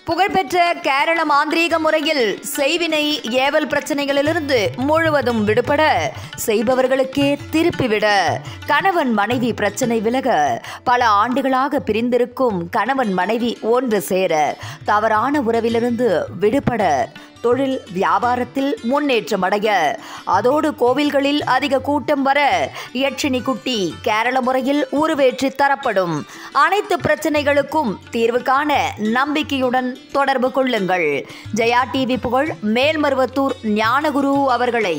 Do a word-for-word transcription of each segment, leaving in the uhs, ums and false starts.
புகழ்பெற்ற கேரள மாந்திரீக முறையில் செய்வினை ஏவல் பிரச்சனைகளிலிருந்து முழுவதும் விடுபட, செய்பவர்களுக்கே திருப்பிவிட, கணவன் மனைவி பிரச்சனை விலக, பல ஆண்டுகளாக பிரிந்திருக்கும் கணவன் மனைவி ஒன்று சேர, தவறான உறவிலிருந்து விடுபட, தொழில் வியாபாரத்தில் முன்னேற்றம் அடைய, அதோடு கோவில்களில் அதிக கூட்டம் வர, யட்சினி குட்டி கேரள முறையில் உருவேற்றி தரப்படும். அனைத்து பிரச்சனைகளுக்கும் தீர்வு காண நம்பிக்கையுடன் தொடர்பு கொள்ளுங்கள். ஜெயா டிவி புகழ் மேல்மருவத்தூர் ஞானகுரு அவர்களை.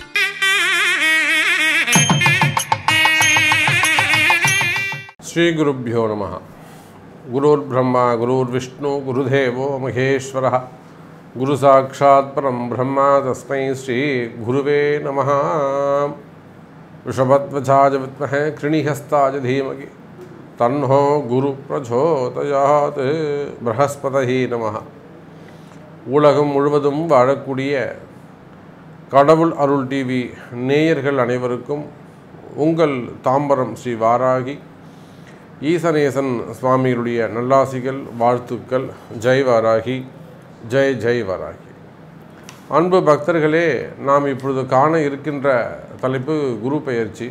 ஸ்ரீ குருப்யோ நமஹ. குருர் பிரம்மா குருர் விஷ்ணு குருதேவோ மகேஸ்வரः. குரு சாட்சாத் பரம் பிரம்மா தஸ்மை ஸ்ரீ குருவே நமஹ. ரிஷபத்வஜாய வித்மஹே கிருணிஹஸ்தாய தீமகி தன்னோ குரு பிரச்சோதயாத். ப்ரஹஸ்பதஹி நமஹ. உலகம் முழுவதும் வாழக்கூடிய கடவுள் அருள் டிவி நேயர்கள் அனைவருக்கும் உங்கள் தாம்பரம் ஸ்ரீ வாராகி ஈசனேசன் சுவாமிகளுடைய நல்லாசிகள், வாழ்த்துக்கள். ஜெய் வாராகி, ஜெய் ஜெய் வாராகி. அன்பு பக்தர்களே, நாம் இப்பொழுது காண இருக்கின்ற தலைப்பு குரு பெயர்ச்சி.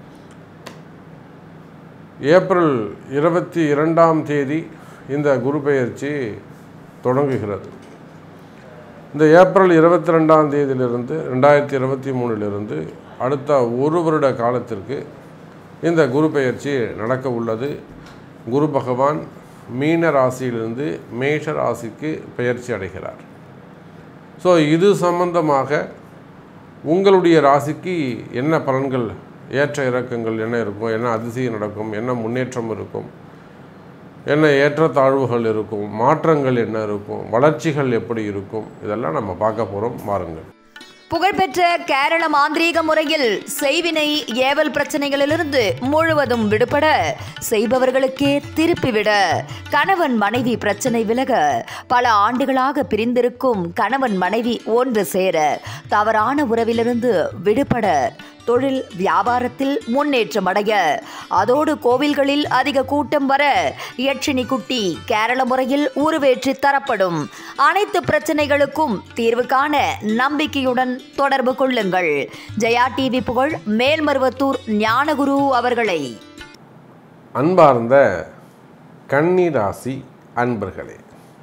ஏப்ரல் இருபத்தி இரண்டாம் தேதி இந்த குரு பெயர்ச்சி தொடங்குகிறது. இந்த ஏப்ரல் இருபத்தி ரெண்டாம் தேதியிலிருந்து ரெண்டாயிரத்தி இருபத்தி மூணிலிருந்து அடுத்த ஒரு வருட காலத்திற்கு இந்த குரு பெயர்ச்சி நடக்க உள்ளது. குரு பகவான் மீன ராசியிலிருந்து மேஷ ராசிக்கு பெயர்ச்சி அடைகிறார். ஸோ இது சம்பந்தமாக உங்களுடைய ராசிக்கு என்ன பலன்கள், ஏற்ற இறக்கங்கள் என்ன இருக்கும், என்ன அதிசயம் நடக்கும், என்ன முன்னேற்றம் இருக்கும், என்ன ஏற்றத்தாழ்வுகள் இருக்கும், மாற்றங்கள் என்ன இருக்கும், வளர்ச்சிகள் எப்படி இருக்கும், இதெல்லாம் நம்ம பார்க்க போகிறோம். வாருங்கள். புகழ்பெற்ற கேரள மாந்திரீக முறையில் செய்வினை ஏவல் பிரச்சனைகளிலிருந்து முழுவதும் விடுபட, செய்பவர்களுக்கே திருப்பிவிட, கணவன் மனைவி பிரச்சனை விலக, பல ஆண்டுகளாக பிரிந்திருக்கும் கணவன் மனைவி ஒன்று சேர, தவறான உறவிலிருந்து விடுபட, தொழில் வியாபாரத்தில் முன்னேற்றம் அடைய, அதோடு கோவில்களில் அதிக கூட்டம் வர, யட்சினி குட்டி கேரள முறையில் உருவேற்றி தரப்படும். அனைத்து பிரச்சனைகளுக்கும் தீர்வு காண நம்பிக்கையுடன் தொடர்பு கொள்ளுங்கள். ஜெயா டிவி புகழ் மேல்மருவத்தூர் ஞானகுரு அவர்களை. அன்பார்ந்த கன்னி ராசி அன்பர்களே,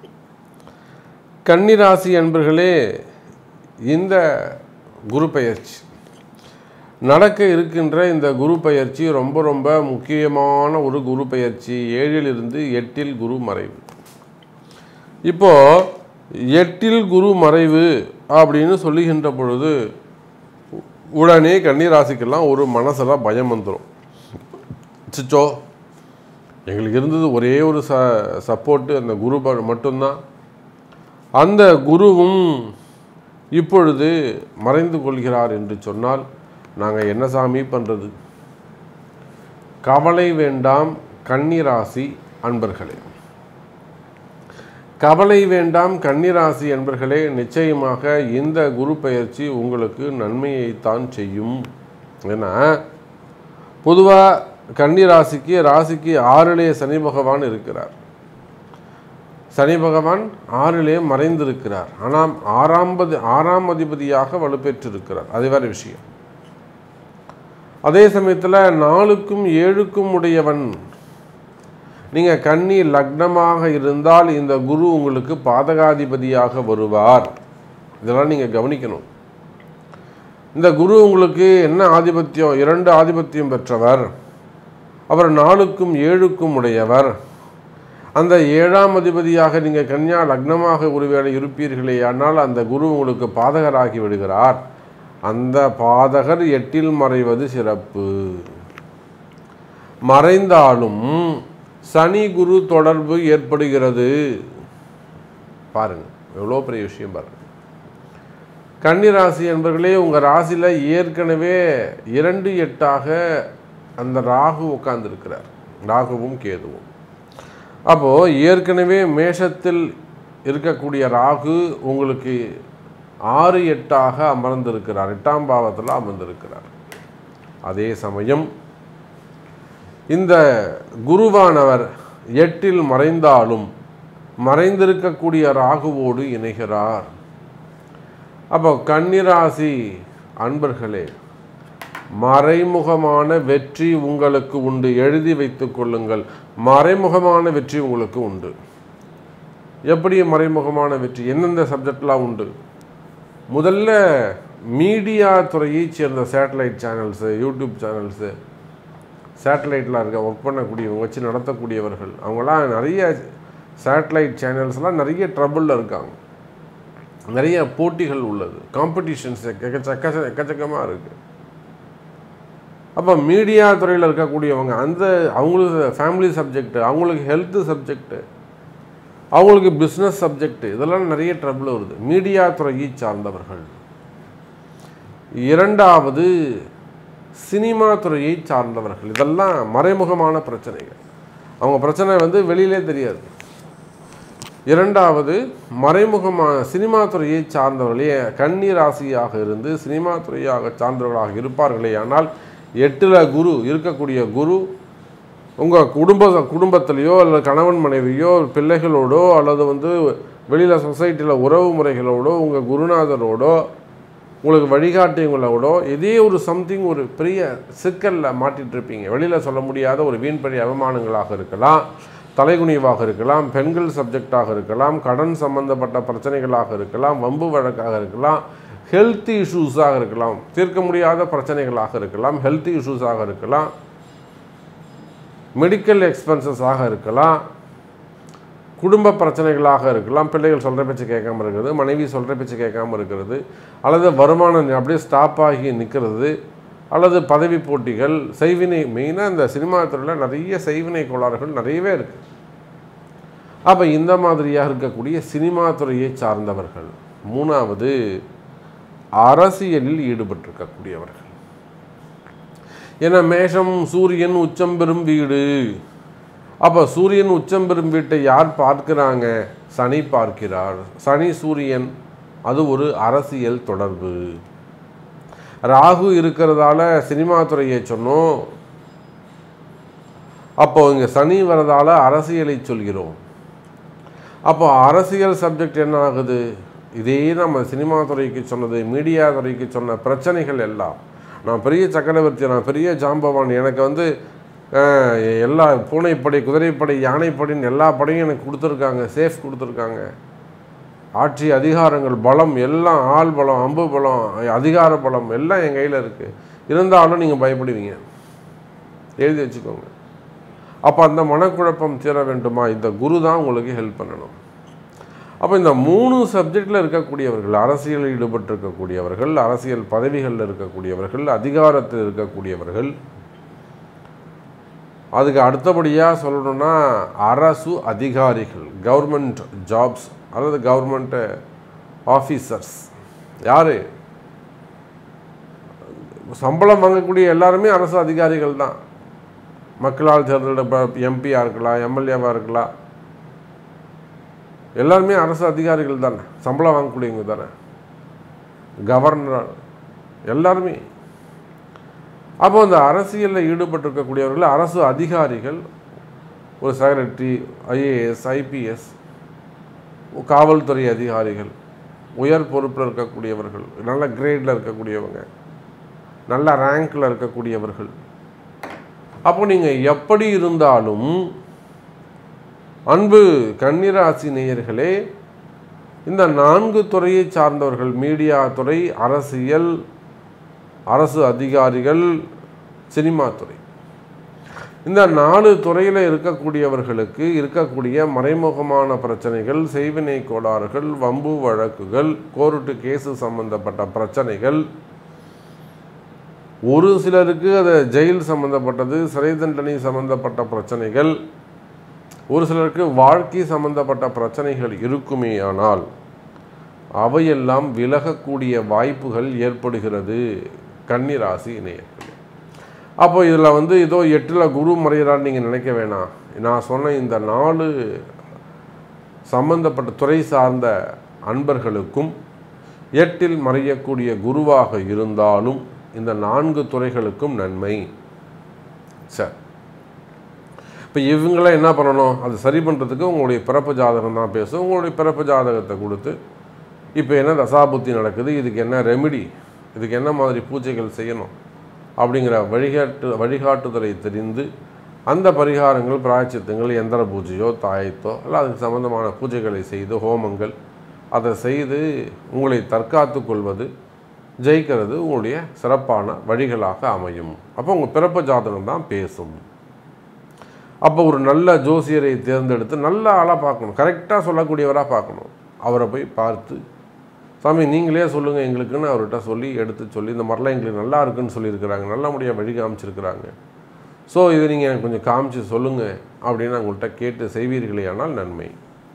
கன்னி ராசி அன்பர்களே, இந்த குரு பெயர்ச்சி நடக்க இருக்கின்ற இந்த குரு பெயர்ச்சி ரொம்ப ரொம்ப முக்கியமான ஒரு குரு பெயர்ச்சி. ஏழிலிருந்து எட்டில் குரு மறைவு. இப்போது எட்டில் குரு மறைவு அப்படின்னு சொல்லுகின்ற பொழுது உடனே கன்னிராசிக்கெல்லாம் ஒரு மனசில் பயம் வந்துடும். சிச்சோ, எங்களுக்கு இருந்தது ஒரே ஒரு ச சப்போர்ட்டு அந்த குரு மட்டும்தான். அந்த குருவும் இப்பொழுது மறைந்து கொள்கிறார் என்று சொன்னால் நாங்கள் என்ன சாமி பண்ணுறது? கவலை வேண்டாம் கன்னிராசி அன்பர்களே, கவலை வேண்டாம் கன்னிராசி அன்பர்களே. நிச்சயமாக இந்த குரு பெயர்ச்சி உங்களுக்கு நன்மையைத்தான் செய்யும். ஏன்னா பொதுவாக கன்னிராசிக்கு ராசிக்கு ஆறிலே சனி பகவான் இருக்கிறார். சனி பகவான் ஆறிலே மறைந்திருக்கிறார். ஆனால் ஆறாம் ஆறாம் அதிபதியாக வலுப்பெற்றிருக்கிறார். அது வேறு விஷயம். அதே சமயத்தில் நாலுக்கும் ஏழுக்கும் உடையவன். நீங்கள் கன்னி லக்னமாக இருந்தால் இந்த குரு உங்களுக்கு பாதகாதிபதியாக வருவார். இதெல்லாம் நீங்கள் கவனிக்கணும். இந்த குரு உங்களுக்கு என்ன ஆதிபத்தியம்? இரண்டு ஆதிபத்தியம் பெற்றவர். அவர் நாலுக்கும் ஏழுக்கும் உடையவர். அந்த ஏழாம் அதிபதியாக நீங்கள் கன்னியா லக்னமாக ஒருவேளை இருப்பீர்களே, ஆனால் அந்த குரு உங்களுக்கு பாதகராகி விடுகிறார். அந்த பாதகர் எட்டில் மறைவது சிறப்பு. மறைந்தாலும் சனி குரு தொடர்பு ஏற்படுகிறது. பாருங்க, எவ்வளோ பெரிய விஷயம் பாருங்க. கன்னிராசி என்பர்களே, உங்கள் ராசியில் ஏற்கனவே இரண்டு எட்டாக அந்த ராகு உட்கார்ந்துருக்கிறார். ராகுவும் கேதுவும். அப்போது ஏற்கனவே மேஷத்தில் இருக்கக்கூடிய ராகு உங்களுக்கு ஆறு எட்டாக அமர்ந்திருக்கிறார். எட்டாம் பாவத்தில் அமர்ந்திருக்கிறார். அதே சமயம் இந்த குருவானவர் எட்டில் மறைந்தாலும் மறைந்திருக்கக்கூடிய ராகுவோடு இணைகிறார். அப்போ கன்னிராசி அன்பர்களே, மறைமுகமான வெற்றி உங்களுக்கு உண்டு. எழுதி வைத்துக் கொள்ளுங்கள், மறைமுகமான வெற்றி உங்களுக்கு உண்டு. எப்படி மறைமுகமான வெற்றி? எந்தெந்த சப்ஜெக்ட்லாம் உண்டு? முதல்ல மீடியா துறையை சேர்ந்த சேட்டலைட் சேனல்ஸு, யூடியூப் சேனல்ஸு, சேட்டலைட்டில் இருக்க ஒர்க் பண்ணக்கூடியவங்க, வச்சு நடத்தக்கூடியவர்கள், அவங்களாம் நிறைய சேட்டலைட் சேனல்ஸ்லாம் நிறைய ட்ரபிளில் இருக்காங்க. நிறைய போட்டிகள் உள்ளது, காம்படிஷன்ஸ் எக்கச்சக்க எக்கச்சக்கமாக இருக்குது. அப்போ மீடியா துறையில் இருக்கக்கூடியவங்க அந்த அவங்களுக்கு ஃபேமிலி சப்ஜெக்டு, அவங்களுக்கு ஹெல்த்து சப்ஜெக்டு, அவங்களுக்கு பிஸ்னஸ் சப்ஜெக்டு, இதெல்லாம் நிறைய ட்ரபிள் வருது மீடியா துறையை சார்ந்தவர்கள். இரண்டாவது சினிமா துறையை சார்ந்தவர்கள். இதெல்லாம் மறைமுகமான பிரச்சனைகள். அவங்க பிரச்சனை வந்து வெளியிலே தெரியாது. இரண்டாவது மறைமுகமான சினிமா துறையை சார்ந்தவர்களே கன்னி ராசியாக இருந்து சினிமா துறையாக சார்ந்தவர்களாக இருப்பார்களே ஆனால் எட்டில் குரு இருக்கக்கூடிய குரு உங்கள் குடும்ப குடும்பத்திலையோ அல்லது கணவன் மனைவியோ பிள்ளைகளோடோ அல்லது வந்து வெளியில் சொசைட்டியில் உறவு முறைகளோடோ உங்கள் குருநாதரோடோ உங்களுக்கு வழிகாட்டியங்களோடோ இதே ஒரு சம்திங் ஒரு பெரிய சிக்கலில் மாட்டிகிட்ருப்பீங்க. வெளியில் சொல்ல முடியாத ஒரு வீண்பழி அவமானங்களாக இருக்கலாம், தலைகுனிவாக இருக்கலாம், பெண்கள் சப்ஜெக்டாக இருக்கலாம், கடன் சம்பந்தப்பட்ட பிரச்சனைகளாக இருக்கலாம், வம்பு வழக்காக இருக்கலாம், ஹெல்த் இஷ்யூஸாக இருக்கலாம், தீர்க்க முடியாத பிரச்சனைகளாக இருக்கலாம், ஹெல்த் இஷ்யூஸாக இருக்கலாம், மெடிக்கல் எக்ஸ்பென்சஸாக இருக்கலாம், குடும்ப பிரச்சனைகளாக இருக்கலாம், பிள்ளைகள் சொல்கிற பேச்சு கேட்காமல் இருக்கிறது, மனைவி சொல்கிற பேச்சு கேட்காமல் இருக்கிறது, அல்லது வருமானம் அப்படியே ஸ்டாப் ஆகி நிற்கிறது, அல்லது பதவி போட்டிகள், செய்வினை. மெயினாக இந்த சினிமா துறையில் நிறைய செய்வினை கோளாறுகள் நிறையவே இருக்குது. அப்போ இந்த மாதிரியாக இருக்கக்கூடிய சினிமா துறையை சார்ந்தவர்கள். மூணாவது அரசியலில் ஈடுபட்டிருக்கக்கூடியவர்கள். ஏன்னா மேஷம் சூரியன் உச்சம் பெறும் வீடு. அப்போ சூரியன் உச்சம் பெறும் வீட்டை யார் பார்க்கிறாங்க? சனி பார்க்கிறார். சனி சூரியன் அது ஒரு அரசியல் தொடர்பு. ராகு இருக்கிறதால சினிமா துறையை சொன்னோம். அப்போ இங்கே சனி வரதால அரசியலை சொல்கிறோம். அப்போ அரசியல் சப்ஜெக்ட் என்ன ஆகுது? இதே நம்ம சினிமா துறைக்கு சொன்னது, மீடியா துறைக்கு சொன்ன பிரச்சனைகள் எல்லாம். நான் பெரிய சக்கரவர்த்தி, நான் பெரிய ஜாம்பவான், எனக்கு வந்து எல்லா பூனைப்படை, குதிரைப்படை, யானைப்படைன்னு எல்லா படையும் எனக்கு கொடுத்துருக்காங்க, சேஃப் கொடுத்துருக்காங்க. ஆட்சி அதிகாரங்கள், பலம் எல்லாம், ஆள் பலம், அம்பு பலம், அதிகார பலம் எல்லாம் என் கையில் இருக்குது. இருந்தாலும் நீங்கள் பயப்படுவீங்க. எழுதி வச்சுக்கோங்க. அப்போ அந்த மனக்குழப்பம் தீர வேண்டுமா? இந்த குரு தான் உங்களுக்கு ஹெல்ப் பண்ணணும். அப்போ இந்த மூணு சப்ஜெக்டில் இருக்கக்கூடியவர்கள், அரசியலில் ஈடுபட்டிருக்கக்கூடியவர்கள், அரசியல் பதவிகளில் இருக்கக்கூடியவர்கள், அதிகாரத்தில் இருக்கக்கூடியவர்கள், அதுக்கு அடுத்தபடியாக சொல்லணும்னா அரசு அதிகாரிகள், கவர்மெண்ட் ஜாப்ஸ் அல்லது கவர்மெண்ட் ஆஃபீஸர்ஸ். யார் சம்பளம் வாங்கக்கூடிய எல்லாருமே அரசு அதிகாரிகள் தான். மக்களால் தேர்ந்தெடுப்ப எம்பியாக இருக்கலாம், எம்எல்ஏவாக இருக்கலாம், எல்லாருமே அரசு அதிகாரிகள் தானே, சம்பளம் வாங்கக்கூடியவங்க தானே, கவர்னர் எல்லாருமே. அப்போ அந்த அரசியலில் ஈடுபட்டிருக்கக்கூடியவர்கள் அரசு அதிகாரிகள், ஒரு செக்ரட்டரி, ஐஏஎஸ், ஐபிஎஸ், காவல்துறை அதிகாரிகள், உயர் பொறுப்பில் இருக்கக்கூடியவர்கள், நல்ல கிரேடில் இருக்கக்கூடியவங்க, நல்ல ரேங்கில் இருக்கக்கூடியவர்கள். அப்போ நீங்கள் எப்படி இருந்தாலும் அன்பு கன்னிராசி நேயர்களே, இந்த நான்கு துறையை சார்ந்தவர்கள், மீடியா துறை, அரசியல், அரசு அதிகாரிகள், சினிமா துறை, இந்த நாலு துறையில் இருக்கக்கூடியவர்களுக்கு இருக்கக்கூடிய மறைமுகமான பிரச்சனைகள், செய்வினை கோளாறுகள், வம்பு வழக்குகள், கோர்ட்டு கேஸு சம்பந்தப்பட்ட பிரச்சனைகள், ஒரு சிலருக்கு அது ஜெயில் சம்பந்தப்பட்டது, சிறை தண்டனை சம்பந்தப்பட்ட பிரச்சனைகள், ஒரு சிலருக்கு வாழ்க்கை சம்பந்தப்பட்ட பிரச்சனைகள் இருக்குமே. ஆனால் அவையெல்லாம் விலகக்கூடிய வாய்ப்புகள் ஏற்படுகிறது கன்னிராசி நேயர்களே. அப்போ இதில் வந்து ஏதோ எட்டில் குரு மறைகிறான்னு நீங்கள் நினைக்க வேணாம். நான் சொன்ன இந்த நாலு சம்பந்தப்பட்ட துறை சார்ந்த அன்பர்களுக்கும் எட்டில் மறையக்கூடிய குருவாக இருந்தாலும் இந்த நான்கு துறைகளுக்கும் நன்மை. சரி, இப்போ இவங்களாம் என்ன பண்ணணும், அது சரி பண்ணுறதுக்கு உங்களுடைய பிறப்பு ஜாதகம் தான் பேசும். உங்களுடைய பிறப்பு ஜாதகத்தை கொடுத்து இப்போ என்ன தசாபுத்தி நடக்குது, இதுக்கு என்ன ரெமிடி, இதுக்கு என்ன மாதிரி பூஜைகள் செய்யணும் அப்படிங்கிற வழிகாட்டு வழிகாட்டுதலை தெரிந்து அந்த பரிகாரங்கள், பிராயச்சித்தங்கள், எந்திர பூஜையோ தாயத்தோ இல்லை அதுக்கு சம்பந்தமான பூஜைகளை செய்து ஹோமங்கள் அதை செய்து உங்களை தற்காத்து கொள்வது, ஜெயிக்கிறது உங்களுடைய சிறப்பான வழிகளாக அமையும். அப்போ உங்கள் பிறப்பு ஜாதகம் தான் பேசும். அப்போ ஒரு நல்ல ஜோசியரை தேர்ந்தெடுத்து நல்ல ஆளாக பார்க்கணும், கரெக்டாக சொல்லக்கூடியவராக பார்க்கணும். அவரை போய் பார்த்து, சாமி நீங்களே சொல்லுங்கள் எங்களுக்குன்னு அவர்கிட்ட சொல்லி எடுத்து சொல்லி, இந்த மாதிரிலாம் எங்களுக்கு நல்லா இருக்குன்னு சொல்லியிருக்கிறாங்க, நல்ல முடியாக வழி காமிச்சிருக்கிறாங்க, ஸோ இதை நீங்கள் எனக்கு கொஞ்சம் காமிச்சு சொல்லுங்கள் அப்படின்னு அவங்கள்ட்ட கேட்டு செய்வீர்களேயானால் நன்மை.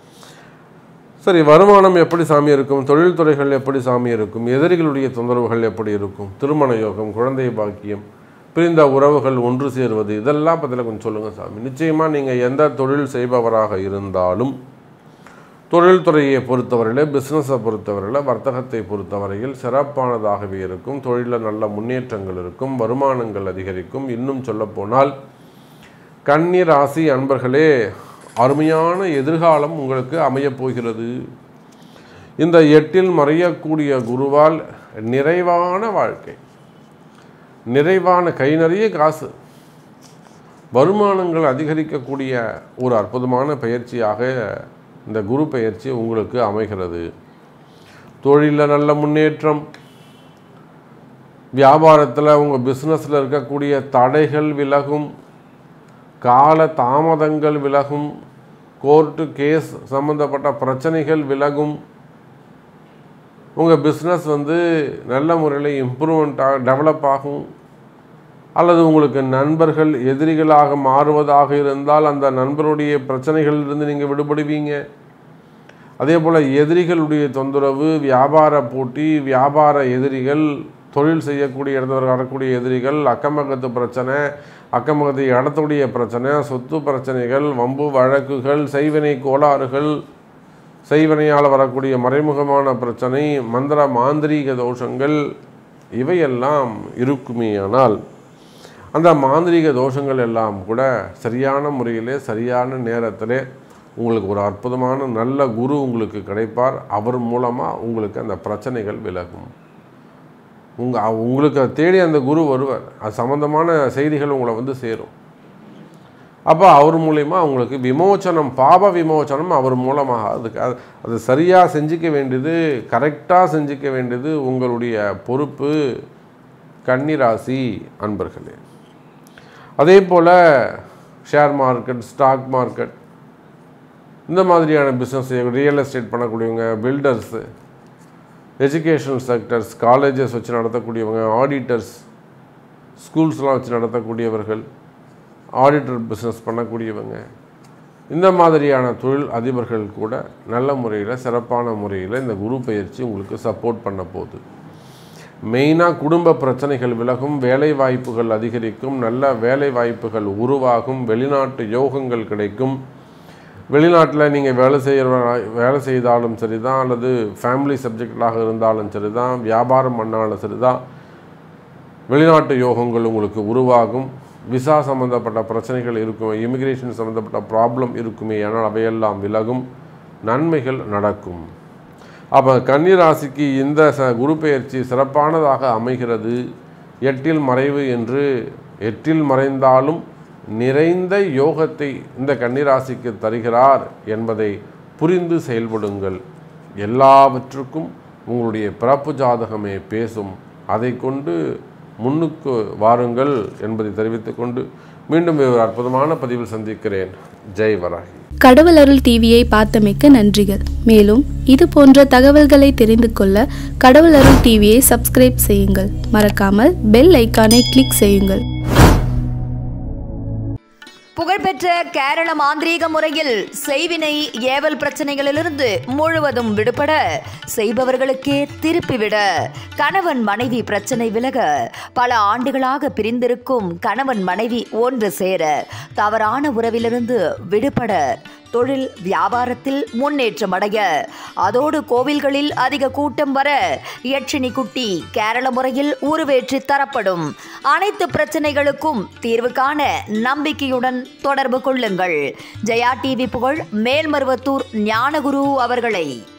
சரி, வருமானம் எப்படி சாமி இருக்கும், தொழில்துறைகள் எப்படி சாமி இருக்கும், எதிரிகளுடைய தொந்தரவுகள் எப்படி இருக்கும், திருமண யோகம், குழந்தை பாக்கியம், பிரிந்த உறவுகள் ஒன்று சேருவது, இதெல்லாம் பற்றில கொஞ்சம் சொல்லுங்கள் சாமி. நிச்சயமாக நீங்கள் எந்த தொழில் செய்பவராக இருந்தாலும் தொழில்துறையை பொறுத்தவரையில், பிஸ்னஸை பொறுத்தவரையில், வர்த்தகத்தை பொறுத்தவரையில் சிறப்பானதாகவே இருக்கும். தொழிலில் நல்ல முன்னேற்றங்கள் இருக்கும், வருமானங்கள் அதிகரிக்கும். இன்னும் சொல்லப்போனால் கன்னி ராசி அன்பர்களே, அருமையான எதிர்காலம் உங்களுக்கு அமையப் போகிறது. இந்த எட்டில் மறையக்கூடிய குருவால் நிறைவான வாழ்க்கை, நிறைவான கை நிறைய காசு, வருமானங்கள் அதிகரிக்கக்கூடிய ஒரு அற்புதமான பயிற்சியாக இந்த குரு பயிற்சி உங்களுக்கு அமைகிறது. தொழிலில் நல்ல முன்னேற்றம், வியாபாரத்தில் உங்கள் பிஸ்னஸில் இருக்கக்கூடிய தடைகள் விலகும், கால தாமதங்கள் விலகும், கோர்ட்டு கேஸ் சம்மந்தப்பட்ட பிரச்சனைகள் விலகும். உங்கள் பிஸ்னஸ் வந்து நல்ல முறையில் இம்ப்ரூவ்மெண்ட்டாக டெவலப் ஆகும். அல்லது உங்களுக்கு நண்பர்கள் எதிரிகளாக மாறுவதாக இருந்தால் அந்த நண்பருடைய பிரச்சனைகளிலிருந்து நீங்கள் விடுபடுவீங்க. அதே போல் எதிரிகளுடைய தொந்தரவு, வியாபார போட்டி, வியாபார எதிரிகள், தொழில் செய்யக்கூடிய இடத்துல வரக்கூடிய எதிரிகள், அக்கம்பக்கத்து பிரச்சனை, அக்கம்பக்கத்தை இடத்துடைய பிரச்சனை, சொத்து பிரச்சனைகள், வம்பு வழக்குகள், செய்வினை கோளாறுகள், செய்வினையால் வரக்கூடிய மறைமுகமான பிரச்சனை, மந்திர மாந்திரீக தோஷங்கள், இவையெல்லாம் இருக்குமேயானால் அந்த மாந்திரீக தோஷங்கள் எல்லாம் கூட சரியான முறையிலே சரியான நேரத்திலே உங்களுக்கு ஒரு அற்புதமான நல்ல குரு உங்களுக்கு கிடைப்பார். அவர் மூலமாக உங்களுக்கு அந்த பிரச்சனைகள் விலகும். உங்கள் உங்களுக்கு தேடி அந்த குரு வருவார், அது சம்பந்தமான செய்திகள் உங்களை வந்து சேரும். அப்போ அவர் மூலமா உங்களுக்கு விமோச்சனம், பாப விமோச்சனம் அவர் மூலமாக அதுக்கு அது அது சரியாக செஞ்சிக்க வேண்டியது, கரெக்டாக செஞ்சிக்க வேண்டியது உங்களுடைய பொறுப்பு கன்னிராசி அன்பர்களே. அதே போல் ஷேர் மார்க்கெட், ஸ்டாக் மார்க்கெட், இந்த மாதிரியான பிஸ்னஸ், ரியல் எஸ்டேட் பண்ணக்கூடியவங்க, பில்டர்ஸு, எஜுகேஷனல் செக்டர்ஸ், காலேஜஸ் வச்சு நடத்தக்கூடியவங்க, ஆடிட்டர்ஸ், ஸ்கூல்ஸ்லாம் வச்சு நடத்தக்கூடியவர்கள், ஆடிட்டர் பிஸ்னஸ் பண்ணக்கூடியவங்க, இந்த மாதிரியான தொழில் அதிபர்கள் கூட நல்ல முறையில் சிறப்பான முறையில் இந்த குரு பயிற்சி உங்களுக்கு சப்போர்ட் பண்ண போகுது. மெயினாக குடும்ப பிரச்சனைகள் விலகும், வேலை வாய்ப்புகள் அதிகரிக்கும், நல்ல வேலை வாய்ப்புகள் உருவாகும், வெளிநாட்டு யோகங்கள் கிடைக்கும். வெளிநாட்டில் நீங்கள் வேலை செய்கிற வேலை செய்தாலும் சரி தான், அல்லது ஃபேமிலி சப்ஜெக்டாக இருந்தாலும் சரி தான், வியாபாரம் பண்ணாலும் சரி தான், வெளிநாட்டு யோகங்கள் உங்களுக்கு உருவாகும். விசா சம்மந்தப்பட்ட பிரச்சனைகள் இருக்கும், இமிக்ரேஷன் சம்மந்தப்பட்ட ப்ராப்ளம் இருக்குமே, ஆனால் அவையெல்லாம் விலகும், நன்மைகள் நடக்கும். அப்போ கன்னிராசிக்கு இந்த ச குரு பெயர்ச்சி சிறப்பானதாக அமைகிறது. எட்டில் மறைவு என்று, எட்டில் மறைந்தாலும் நிறைந்த யோகத்தை இந்த கன்னிராசிக்கு தருகிறார் என்பதை புரிந்து செயல்படுங்கள். எல்லாவற்றுக்கும் உங்களுடைய பிறப்பு ஜாதகமே பேசும். அதை கொண்டு முன்னுக்கு வாருங்கள் என்பதை தெரிவித்துக்கொண்டு மீண்டும் ஒரு அற்புதமான பதிவில் சந்திக்கிறேன். ஜெய் வராகி. கடவுள் அருள் டிவியை பார்த்தமைக்க நன்றிகள். மேலும் இது போன்ற தகவல்களை தெரிந்து கொள்ள கடவுள் அருள் டிவியை சப்ஸ்கிரைப் செய்யுங்கள். மறக்காமல் பெல் ஐக்கானை கிளிக் செய்யுங்கள். புகழ்பெற்ற கேரள மாந்திரீக முறையில் செய்வினை ஏவல் பிரச்சனைகளிலிருந்து முழுவதும் விடுபட, செய்பவர்களுக்கே திருப்பிவிட, கணவன் மனைவி பிரச்சனை விலக, பல ஆண்டுகளாக பிரிந்திருக்கும் கணவன் மனைவி ஒன்று சேர, தவறான உறவிலிருந்து விடுபட, தொழில் வியாபாரத்தில் முன்னேற்றம் அடைய, அதோடு கோவில்களில் அதிக கூட்டம் வர யட்சினி குட்டி கேரள முறையில் உருவேற்றி தரப்படும். அனைத்து பிரச்சனைகளுக்கும் தீர்வு காண நம்பிக்கையுடன் தொடர்பு கொள்ளுங்கள். ஜெயா டிவி புகழ் மேல்மருவத்தூர் ஞானகுரு அவர்களை.